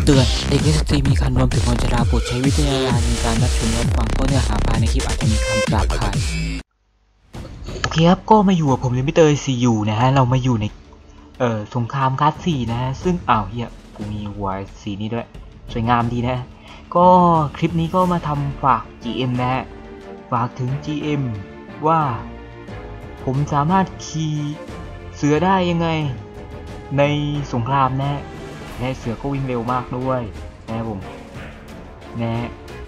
ตือนเด็กและสตรีมีคันรวมถึงคนชราโปรดใช้วิจารณญาณในการรับชมรับฟังเพราะเนื้อหาภายในคลิปอาจจะมีคำหยาบคายโอเคครับก็มาอยู่กับผมมิสเตอร์ซียูนะฮะเรามาอยู่ในสงครามคลาส4นะฮะซึ่งเฮียกูมีหัวสีนี้ด้วยสวยงามดีนะก็คลิปนี้ก็มาทำฝาก GM นะฮะฝากถึง GM ว่าผมสามารถขี่เสือได้ยังไงในสงครามนะและเสือก็วิ่งเร็วมากด้วยนะผมนะ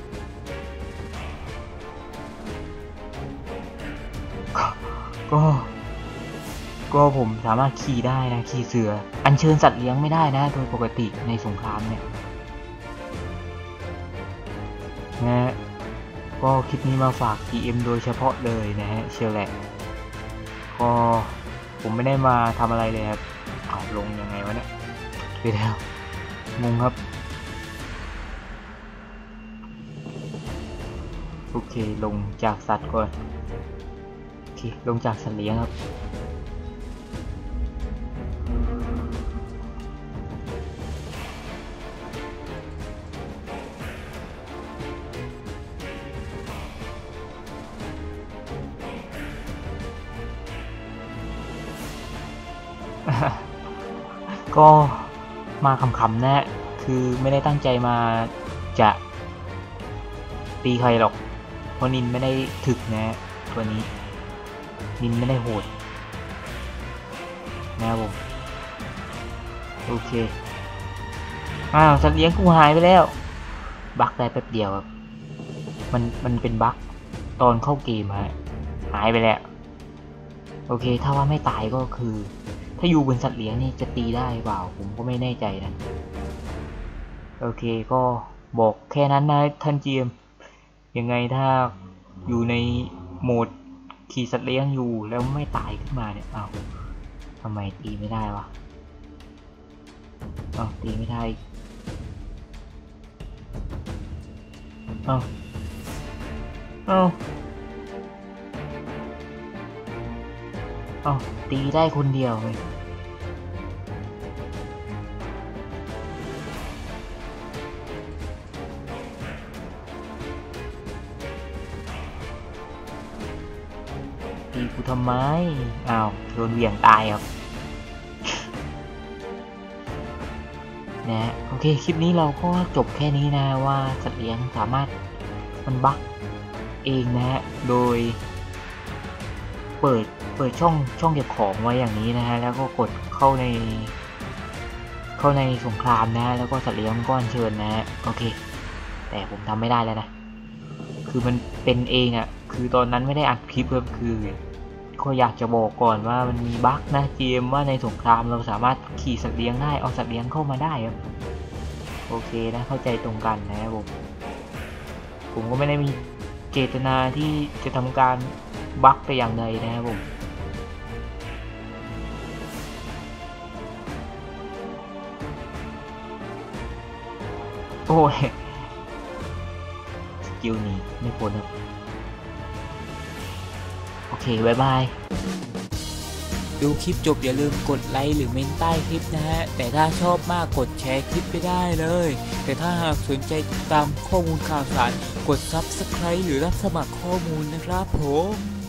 ก็ผมสามารถขี่ได้นะขี่เสืออัญเชิญสัตว์เลี้ยงไม่ได้นะโดยปกติในสงครามเนี่ยนะก็คลิปนี้มาฝาก GM โดยเฉพาะเลยนะฮะเชียวแหละก็ผมไม่ได้มาทำอะไรเลยครับลงยังไงวะเนี่ยเดี๋ยวงงครับโอเคลงจากสัตว์ก่อนโอเคลงจากสัตว์เลี้ยงครับก็มาขำๆนะคือไม่ได้ตั้งใจมาจะตีใครหรอกเพราะนินไม่ได้ถึกนะตัวนี้นินไม่ได้โหดนะครับผมโอเคสัตว์เลี้ยงกูหายไปแล้วบั๊กได้แป๊บเดียวครับมันเป็นบั๊กตอนเข้าเกมฮะหายไปแล้วโอเคถ้าว่าไม่ตายก็คือถ้าอยู่บนสัตว์เลี้ยงนี่จะตีได้เปล่าผมก็ไม่แน่ใจนะโอเคก็บอกแค่นั้นนะท่านจีมยังไงถ้าอยู่ในโหมดขี่สัตว์เลี้ยงอยู่แล้วไม่ตายขึ้นมาเนี่ยทำไมตีไม่ได้วะตีไม่ได้ตีได้คนเดียวเลยตีกูทำไมโดนเหวี่ยงตายครับนะโอเคคลิปนี้เราก็จบแค่นี้นะว่าสัตว์เลี้ยงสามารถมันบั๊กเองนะโดยเปิดช่องเก็บของไว้อย่างนี้นะฮะแล้วก็กดเข้าในสงครามนะแล้วก็สัตว์เลี้ยงก็อัญเชิญนะโอเคแต่ผมทำไม่ได้แล้วนะคือมันเป็นเองคือตอนนั้นไม่ได้อัดคลิปเพิ่มคือก็อยากจะบอกก่อนว่ามันมีบั๊กนะเกมว่าในสงครามเราสามารถขี่สัตว์เลี้ยงได้เอาสัตว์เลี้ยงเข้ามาได้ครับโอเคนะเข้าใจตรงกันนะผมก็ไม่ได้มีเจตนาที่จะทำการบั๊กไปอย่างใดนะครับผมโอ้ยสกิลนี้ไม่พ้นครับโอเคบายบายดูคลิปจบอย่าลืมกดไลค์หรือเมนใต้คลิปนะฮะแต่ถ้าชอบมากกดแชร์คลิปไปได้เลยแต่ถ้าหากสนใจติดตามข้อมูลข่าวสารกด Subscribe หรือรับสมัครข้อมูลนะครับผม